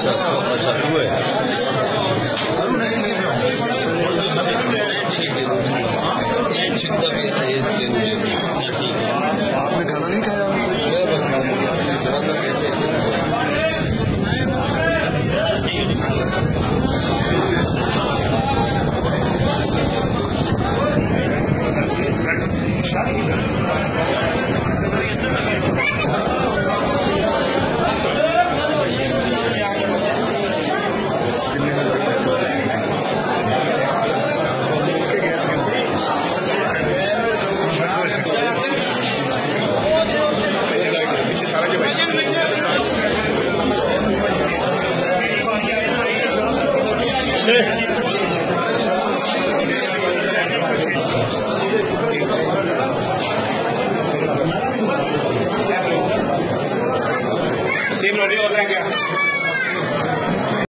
اچھا تو ہے آپ نے کھانا نہیں کھایا؟ سیم روٹی اور ہے کیا؟